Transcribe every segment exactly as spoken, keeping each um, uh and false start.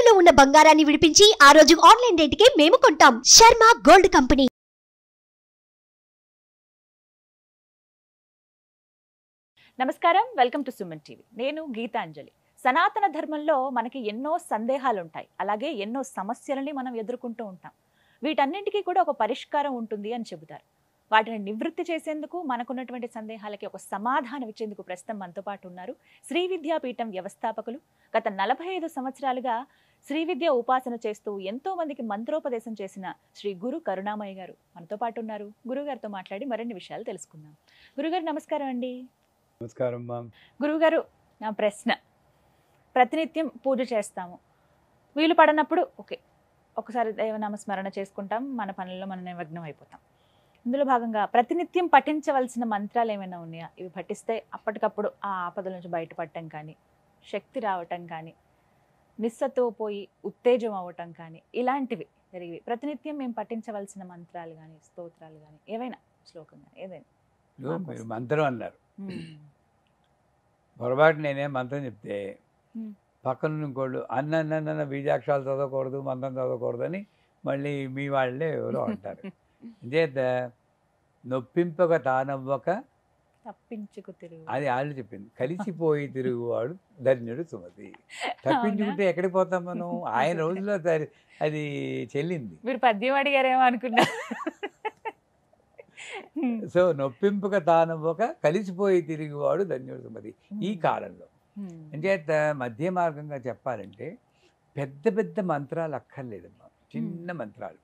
తాకట్టులో ఉన్న బంగారాన్ని విడిపించి ఆ రోజు ఆన్లైన్ రేటుకే మేము కొంటాం. Sharma gold company. నమస్కారం, వెల్కమ్ టు సుమన్ టీవీ. నేను గీతాంజలి. సనాతన ధర్మంలో మనకి ఎన్నో సందేహాలు ఉంటాయి, అలాగే ఎన్నో సమస్యలని మనం ఎదుర్కొంటూ ఉంటాం. వీటన్నింటికీ కూడా ఒక పరిష్కారం ఉంటుంది అని చెబుతారు. వాటిని నివృత్తి చేసేందుకు, మనకున్నటువంటి సందేహాలకి ఒక సమాధానం ఇచ్చేందుకు ప్రస్తుతం మనతో పాటు ఉన్నారు శ్రీ విద్యాపీఠం వ్యవస్థాపకులు. గత నలభై ఐదు సంవత్సరాలుగా శ్రీ విద్య ఉపాసన చేస్తూ ఎంతో మందికి మంత్రోపదేశం చేసిన శ్రీ గురు కరుణామయ్య గారు మనతో పాటు ఉన్నారు. గురుగారితో మాట్లాడి మరిన్ని విషయాలు తెలుసుకుందాం. గురుగారు నమస్కారం అండి. నమస్కారం. గురుగారు, నా ప్రశ్న, ప్రతినిత్యం పూజ చేస్తాము, వీలు పడనప్పుడు ఓకే ఒకసారి దైవనామస్మరణ చేసుకుంటాం, మన పనుల్లో మనం నిమగ్నం అయిపోతాం. ఇందులో భాగంగా ప్రతినిత్యం పఠించవలసిన మంత్రాలు ఏమైనా ఉన్నాయా? ఇవి పఠిస్తే అప్పటికప్పుడు ఆ ఆపదల నుంచి బయటపడటం కానీ, శక్తి రావటం కానీ, నిస్సత్తువ పోయి ఉత్తేజం అవ్వటం కానీ, ఇలాంటివి జరిగి ప్రతినిత్యం మేము పఠించవలసిన మంత్రాలు కానీ, స్తోత్రాలు కానీ, ఏవైనా శ్లోకం కానీ ఏదైనా? మీరు మంత్రం అన్నారు, పొరపాటు నేనే మంత్రం చెప్తే పక్కన ఇంకోళ్ళు అన్న అన్న బీజాక్షరాలు చదవకూడదు, మంత్రం చదవకూడదు అని మళ్ళీ మీ వాళ్ళే ఎవరో అంటారు. చేత నొప్పింపక తానవ్వక తప్పించుకు తిరుగు, అది వాళ్ళు చెప్పింది. కలిసిపోయి తిరుగువాడు ధన్యుడు సుమతి. తప్పించుకుంటే ఎక్కడికి పోతాం మనం? ఆయన రోజుల్లో అది చెల్లింది. మీరు పద్యం అడిగారేమో అనుకున్నా. సో నొప్పింపక తానవ్వక కలిసిపోయి తిరిగివాడు ధన్యుడు సుమతి. ఈ కాలంలో అంచేత మధ్య మార్గంగా చెప్పాలంటే పెద్ద పెద్ద మంత్రాలు అక్కర్లేదమ్మా, చిన్న మంత్రాలు.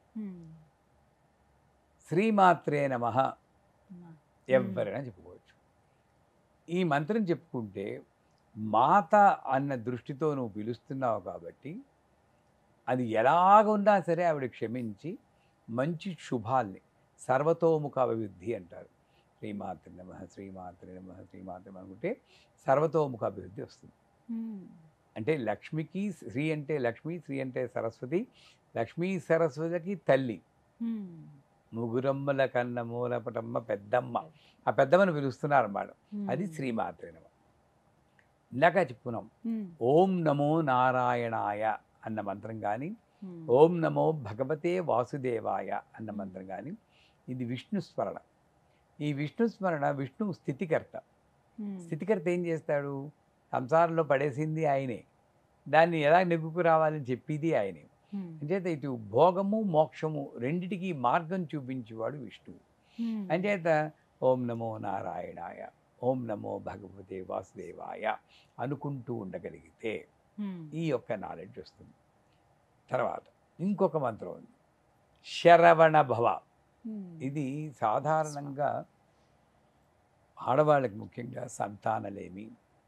శ్రీమాత్రే నమః ఎవరైనా చెప్పుకోవచ్చు. ఈ మంత్రం చెప్పుకుంటే మాత అన్న దృష్టితో నువ్వు పిలుస్తున్నావు కాబట్టి అది ఎలాగున్నా సరే ఆవిడ క్షమించి మంచి శుభాల్ని, సర్వతోముఖ అభివృద్ధి అంటారు. శ్రీమాత్రే నమః, శ్రీమాత్రే నమః, శ్రీమాత్రే అనుకుంటే సర్వతోముఖ అభివృద్ధి వస్తుంది. అంటే లక్ష్మికి, శ్రీ అంటే లక్ష్మి, శ్రీ అంటే సరస్వతి, లక్ష్మీ సరస్వతికి తల్లి, ముగురమ్మల కన్న మూలపటమ్మ పెద్దమ్మ, ఆ పెద్దమ్మను పిలుస్తున్నారు అన్నమాట. అది శ్రీమాత్రే నమః. ఇందాక చెప్పుకున్నాం ఓం నమో నారాయణాయ అన్న మంత్రం కానీ, ఓం నమో భగవతే వాసుదేవాయ అన్న మంత్రం కానీ, ఇది విష్ణు స్మరణ. ఈ విష్ణు స్మరణ విష్ణు స్థితికర్త. స్థితికర్త ఏం చేస్తాడు? సంసారంలో పడేసింది ఆయనే, దాన్ని ఎలా నెగ్గుకు రావాలని చెప్పేది ఆయనే. అంచేత ఇటు భోగము మోక్షము రెండిటికి మార్గం చూపించేవాడు విష్ణువు. అంచేత ఓం నమో నారాయణాయ, ఓం నమో భగవతే వాసుదేవాయ అనుకుంటూ ఉండగలిగితే ఈ యొక్క నాలెడ్జ్ వస్తుంది. తర్వాత ఇంకొక మంత్రం ఉంది, శరవణ భవ. ఇది సాధారణంగా ఆడవాళ్ళకి ముఖ్యంగా సంతానలేమి,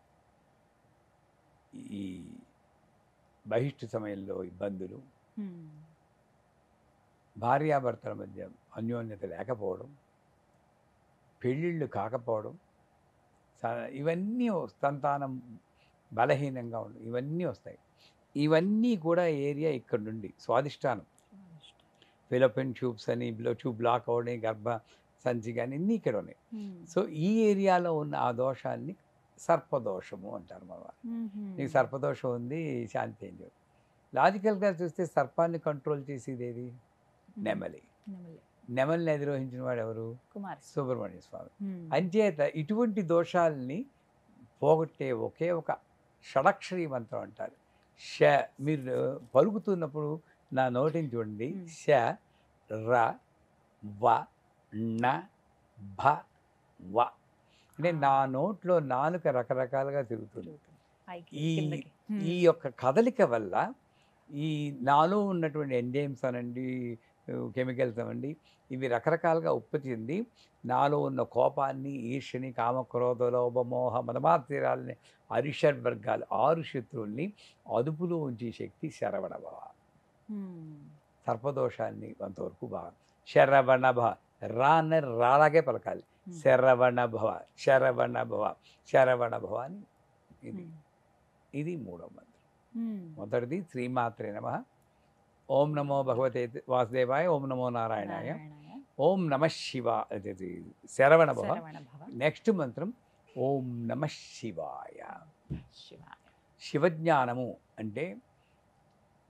ఈ బహిష్టు సమయంలో ఇబ్బందులు, భార్యాభర్తల మధ్య అన్యోన్యత లేకపోవడం, పెళ్ళిళ్ళు కాకపోవడం, ఇవన్నీ సంతానం బలహీనంగా ఉండడం, ఇవన్నీ వస్తాయి. ఇవన్నీ కూడా ఏరియా ఇక్కడ నుండి స్వాదిష్టానం, ఫిలోపియన్ ట్యూబ్స్ అని, ట్యూబ్ బ్లాక్ అవడం, గర్భ సంచి కానీ ఇన్ని ఇక్కడ ఉన్నాయి. సో ఈ ఏరియాలో ఉన్న ఆ దోషాన్ని సర్పదోషము అంటారు మన వాళ్ళు. నీకు సర్పదోషం ఉంది, శాంతి ఏం చేయదు. లాజికల్గా చూస్తే సర్పాన్ని కంట్రోల్ చేసేది ఏది? నెమలి. నెమలిని అధిరోహించిన వాడు ఎవరు? సుబ్రహ్మణ్య స్వామి. అంచేత ఇటువంటి దోషాలని పోగొట్టే ఒకే ఒక షడక్షరీ మంత్రం అంటారు. ష. మీరు పలుకుతున్నప్పుడు నా నోటిని చూడండి. ష, ర, వ, ణ, భ, వ. అంటే నా నోట్లో నాలుక రకరకాలుగా తిరుగుతుంది. ఈ ఈ యొక్క కదలిక వల్ల ఈ నాలో ఉన్నటువంటి ఎంజైమ్స్ అనండి, కెమికల్స్ అనండి, ఇవి రకరకాలుగా ఉత్పత్తి చెంది నాలో ఉన్న కోపాన్ని, ఈర్ష్యని, కామక్రోధ లోభమోహ మదమాత్రాలని, అరిషడ్ వర్గాలు, ఆరు శత్రువుల్ని అదుపులో ఉంచే శక్తి శరవణ భవ. సర్పదోషాన్ని కొంతవరకు బాగా శరవణ భవ, రా అన్న రాలాగే పలకాలి. శరవణ భవ, శరవణ భవ, శరవణ భవ అని. ఇది ఇది మూడవ మంత్రం. మొదటిది శ్రీమాత్రే నమః, ఓం నమో భగవతే వాసుదేవాయ, ఓం నమో నారాయణాయ, ఓం నమ శివ, శరవణ భవ. నెక్స్ట్ మంత్రం ఓం నమ శివాయ. శివజ్ఞానము అంటే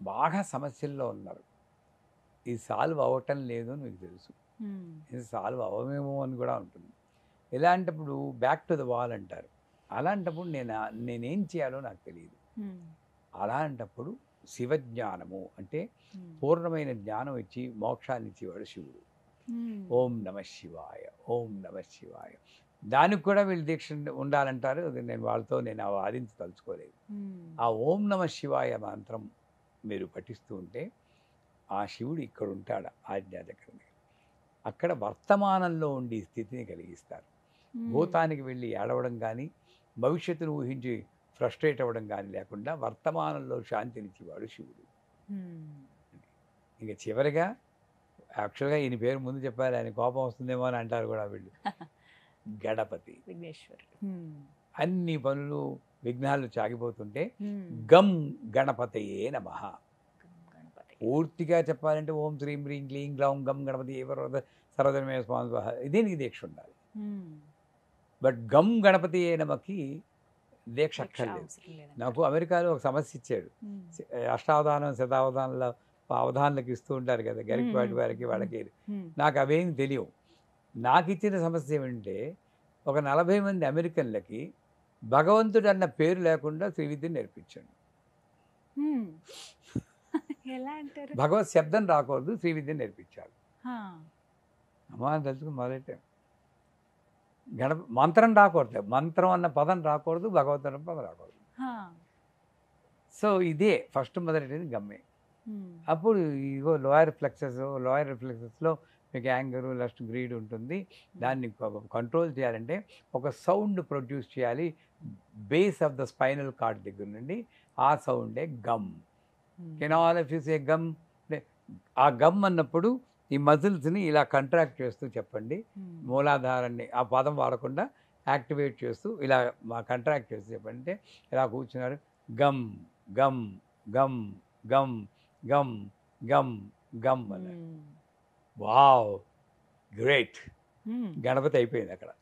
బాగా సమస్యల్లో ఉన్నారు, ఇది సాల్వ్ అవ్వటం లేదు అని మీకు తెలుసు, ఇది సాల్వ్ అవ్వమేమో అని కూడా ఉంటుంది. ఇలాంటప్పుడు బ్యాక్ టు ద వాల్ అంటారు. అలాంటప్పుడు నేను నేనేం చేయాలో నాకు తెలియదు. అలాంటప్పుడు శివజ్ఞానము అంటే పూర్ణమైన జ్ఞానం ఇచ్చి మోక్షాన్ని ఇచ్చేవాడు శివుడు. ఓం నమ శివాయ, ఓం నమ శివాయ. దానికి కూడా వీళ్ళు దీక్ష ఉండాలంటారు. అది నేను వాళ్ళతో నేను వాదించి తలుచుకోలేదు. ఆ ఓం నమ శివాయ మంత్రం మీరు పఠిస్తూ ఉంటే ఆ శివుడు ఇక్కడ ఉంటాడు ఆజ్ఞాచక్రంగా. అక్కడ వర్తమానంలో ఉండి స్థితిని కలిగిస్తారు. భూతానికి వెళ్ళి ఏడవడం కానీ భవిష్యత్తును ఊహించి ఫ్రస్ట్రేట్ అవ్వడం కానీ లేకుండా వర్తమానంలో శాంతినిచ్చేవాడు శివుడు. ఇంకా చివరిగా యాక్చువల్గా ఈయన పేరు ముందు చెప్పారు, ఆయన కోపం వస్తుందేమో అని అంటారు కూడా వీళ్ళు. గణపతి విఘ్నేశ్వర్. అన్ని పనులు విఘ్నాలు చాగిపోతుంటే గం గణపతయే నమః. పూర్తిగా చెప్పాలంటే ఓం శ్రీం హ్రీం క్లీం గ్లౌం గం గణపతి ఎవరు సర్వధర్మే స్వామి దీనికి దీక్ష ఉండాలి. బట్ గం గణపతి నమకి దీక్ష అక్కర్లేదు. నాకు అమెరికాలో ఒక సమస్య ఇచ్చాడు. అష్టావధానం శతావధానంలో అవధానాలకు ఇస్తూ ఉంటారు కదా గరికపాటి వారికి వాళ్ళకి. నాకు అవేం తెలియవు. నాకు ఇచ్చిన సమస్య ఏమంటే ఒక నలభై మంది అమెరికన్లకి భగవంతుడు అన్న పేరు లేకుండా శ్రీ విద్యను నేర్పించాడు. భగవత్ శబ్దం రాకూడదు, శ్రీ విద్యను నేర్పించాడు. అమ్మా తలుచుకుని మొదలెట్టాం. గణప మంత్రం రాకూడదు, మంత్రం అన్న పదం రాకూడదు, భగవత్ అన్న పదం రాకూడదు. సో ఇదే ఫస్ట్ మొదలెట్టేది గమ్మే. అప్పుడు ఇగో లోయర్ రిఫ్లెక్సెస్ లోయర్ రిఫ్లెక్సెస్లో మీకు యాంగరు లస్ట్ గ్రీడ్ ఉంటుంది. దాన్ని కంట్రోల్ చేయాలంటే ఒక సౌండ్ ప్రొడ్యూస్ చేయాలి base of the spinal cord దగ్గర నుండి. ఆ సౌండే గమ్. Can all of you say గమ్. ఆ గమ్ అన్నప్పుడు ఈ మజిల్స్ని ఇలా కంట్రాక్ట్ చేస్తూ చెప్పండి. మూలాధారాన్ని ఆ పదం వాడకుండా యాక్టివేట్ చేస్తూ ఇలా మా కంట్రాక్ట్ చేస్తూ చెప్పండి. అంటే ఇలా కూర్చున్నారు. గమ్ గమ్ గమ్ గమ్ గమ్ గమ్ గమ్ అన్నారు. వావ్ గ్రేట్, గణపతి అయిపోయింది అక్కడ.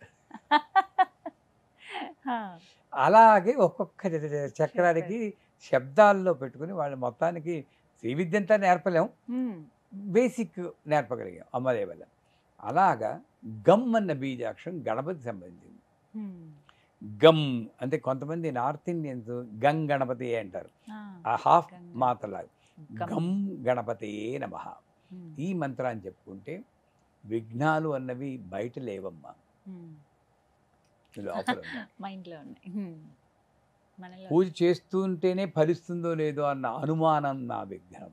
అలాగే ఒక్కొక్క చక్రానికి శబ్దాల్లో పెట్టుకుని వాళ్ళు మొత్తానికి శ్రీ విద్య అంతా నేర్పలేం, బేసిక్ నేర్పగలిగాం అమ్మదే వల్ల. అలాగా గమ్ అన్న బీజాక్షరం గణపతి సంబంధించింది. గమ్ అంటే కొంతమంది నార్త్ ఇండియన్స్ గంగ్ గణపతి అంటారు, ఆ హాఫ్ మాత్రలాగా. గమ్ గణపతియే నమః. ఈ మంత్రాన్ని చెప్పుకుంటే విఘ్నాలు అన్నవి బయట లేవమ్మా, మైండ్లో ఉన్నాయి. పూజ చేస్తుంటేనే ఫలిస్తుందో లేదో అన్న అనుమానం నా విఘ్నం.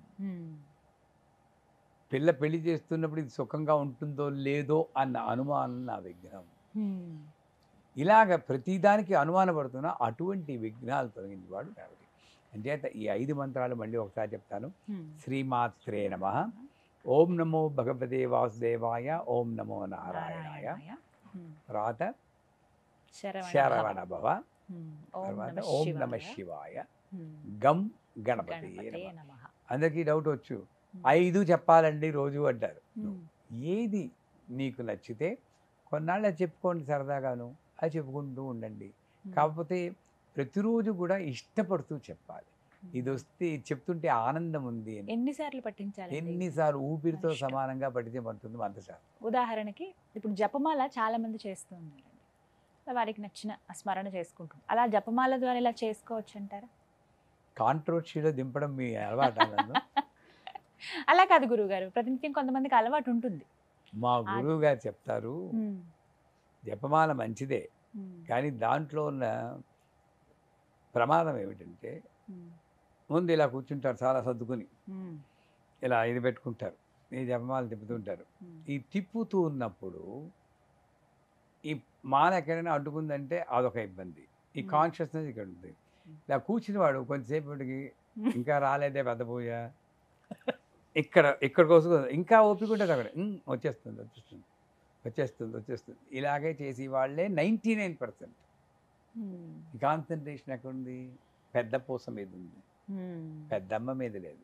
పిల్ల పెళ్లి చేస్తున్నప్పుడు ఇది సుఖంగా ఉంటుందో లేదో అన్న అనుమానం నా విఘ్నం. ఇలాగ ప్రతిదానికి అనుమానపడుతున్నా అటువంటి విఘ్నాలు తొలగించేవాడు కాబట్టి. అంచేత ఈ ఐదు మంత్రాలు మళ్ళీ ఒకసారి చెప్తాను. శ్రీమాత్రే నమః, ఓం నమో భగవతే వాసుదేవాయ, ఓం నమో నారాయణాయ, తర్వాత శరవణ భవ, తర్వాత ఓం నమ శివాయ, గం గణపతి నమః. అందరికీ డౌట్ వచ్చు, ఐదు చెప్పాలండి రోజు అంటారు. ఏది నీకు నచ్చితే కొన్నాళ్ళు చెప్పుకోండి సరదాగాను, అది చెప్పుకుంటూ ఉండండి. కాకపోతే ప్రతిరోజు కూడా ఇష్టపడుతూ చెప్పాలి. ఇది వస్తే చెప్తుంటే ఆనందం ఉంది. ఎన్నిసార్లు పఠించాలి? ఎన్నిసార్లు ఊపిరితో సమానంగా పఠితే పడుతుంది అంతసార్లు. ఉదాహరణకి ఇప్పుడు జపమాల చాలా మంది చేస్తూ ఉన్నారండి, వారికి నచ్చిన స్మరణ చేసుకుంటాం. అలా జపమాల ద్వారా ఇలా చేసుకోవచ్చు అంటారా? కాంట్రోవర్సీలో దింపడం మీ అలవాటు? అలా కాదు గురువు గారు, ప్రతినిత్యం కొంతమందికి అలవాటు ఉంటుంది. మా గురువు గారు చెప్తారు జపమాల మంచిదే, కానీ దాంట్లో ఉన్న ప్రమాదం ఏమిటంటే ముందు ఇలా కూర్చుంటారు చాలా సర్దుకుని, ఇలా ఇది పెట్టుకుంటారు, ఈ జపమాల తిప్పుతుంటారు. ఈ తిప్పుతూ ఉన్నప్పుడు ఈ మాల ఎక్కడైనా అడ్డుకుందంటే అదొక ఇబ్బంది. ఈ కాన్షియస్నెస్ ఇక్కడ ఉంది. ఇలా కూర్చుని వాడు కొంతసేపటికి ఇంకా రాలేదే పెద్ద పూజ, ఇక్కడ ఇక్కడ కోసం ఇంకా ఓపిక ఉంటుంది, అక్కడ వచ్చేస్తుంది వచ్చేస్తుంది వచ్చేస్తుంది వచ్చేస్తుంది ఇలాగే చేసి వాళ్ళే నైంటీ నైన్ పర్సెంట్. ఈ కాన్సన్ట్రేషన్ ఎక్కడుంది? పెద్ద పూస మీద ఉంది, పెద్దమ్మ మీద లేదు.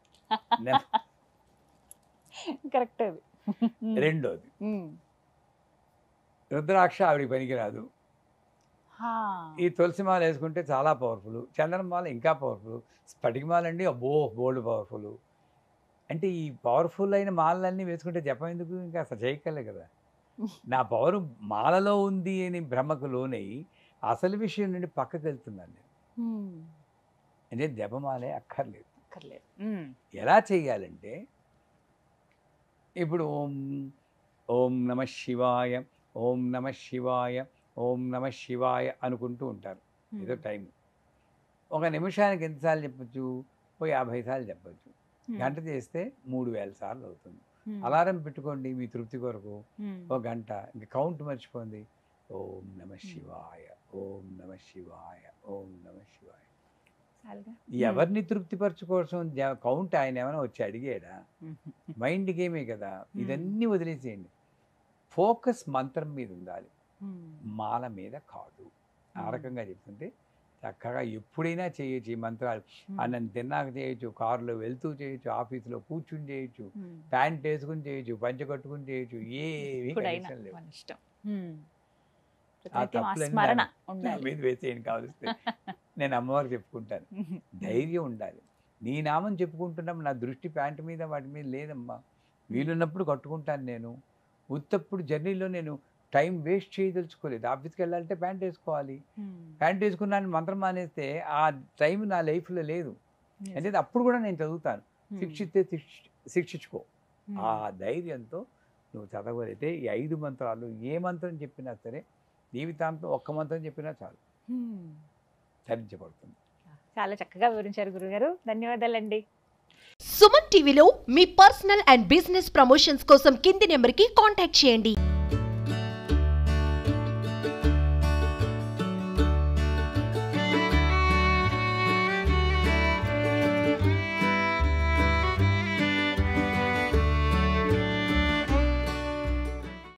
కరెక్ట్. రెండోది రుద్రాక్ష ఆవిడికి పనికిరాదు. ఈ తులసి మాల వేసుకుంటే చాలా పవర్ఫుల్, చందనమాల ఇంకా పవర్ఫుల్, స్ఫటికమాల అండి అబ్బో బోల్డ్ పవర్ఫుల్. అంటే ఈ పవర్ఫుల్ అయిన మాలలన్నీ వేసుకుంటే జపం ఎందుకు, ఇంకా అసలు చేయగలే కదా. నా పవర్ మాలలో ఉంది అని భ్రమకు లోనై అసలు విషయం నుండి పక్కకి వెళ్తున్నాను నేను. అంటే జపమాలే అక్కర్లేదు. అక్కర్లేదు. ఎలా చేయాలంటే ఇప్పుడు ఓం ఓం నమ శివాయ, ఓం నమ శివాయ, ఓం నమ శివాయ అనుకుంటూ ఉంటారు. ఏదో టైం ఒక నిమిషానికి ఎన్నిసార్లు చెప్పచ్చు, ఓ యాభై సార్లు చెప్పచ్చు. గంట చేస్తే మూడు వేల సార్లు అవుతుంది. అలారం పెట్టుకోండి మీ తృప్తి కొరకు, ఒక గంట ఇంకా కౌంట్ మర్చిపోండి. ఓం నమ శివాయ, ఓం నమ శివాయ, ఓం నమ శివాయ. ఎవరిని తృప్తిపరచుకోసం కౌంట్ ఆయన ఏమైనా వచ్చి అడిగాడా? మైండ్ గేమే కదా. ఇదన్నీ వదిలేసేయండి. ఫోకస్ మంత్రం మీద ఉండాలి, మాల మీద కాదు. ఆ రకంగా చెప్తుంటే చక్కగా ఎప్పుడైనా చేయొచ్చు ఈ మంత్రాలు. అన్నం తిన్నాక చేయొచ్చు, కారులో వెళ్తూ చేయొచ్చు, ఆఫీసులో కూర్చుని చేయొచ్చు, ప్యాంట్ వేసుకుని చేయొచ్చు, పంచ కట్టుకుని చేయొచ్చు, ఏవి లేవు. మీద వేసేయండి కావలిస్తే. నేను అమ్మవారు చెప్పుకుంటాను, ధైర్యం ఉండాలి. నీ నామం చెప్పుకుంటున్నప్పుడు నా దృష్టి ప్యాంట్ మీద వాటి మీద లేదమ్మా. వీలున్నప్పుడు కట్టుకుంటాను నేను. ఉత్తప్పుడు జర్నీలో నేను టైం వేస్ట్ చేయదలుచుకోలేదు. ఆఫీస్కి వెళ్ళాలంటే ప్యాంట్ వేసుకోవాలి. ప్యాంట్ వేసుకున్నాను మంత్రం మానేస్తే ఆ టైం నా లైఫ్లో లేదు. అంటే అప్పుడు కూడా నేను చదువుతాను, శిక్షిస్తే శిక్షించుకో. ఆ ధైర్యంతో నువ్వు చదవగలిగితే ఈ ఐదు మంత్రాలు ఏ మంత్రం చెప్పినా సరే జీవితాంతం ఒక్క మంత్రం చెప్పినా చాలు, ధరించబడుతుంది. చాలా చక్కగా వివరించారు గురుగారు, ధన్యవాదాలండి. సుమన్ టీవీలో మీ పర్సనల్ అండ్ బిజినెస్ ప్రమోషన్స్ కోసం కింది నెంబర్కి కాంటాక్ట్ చేయండి.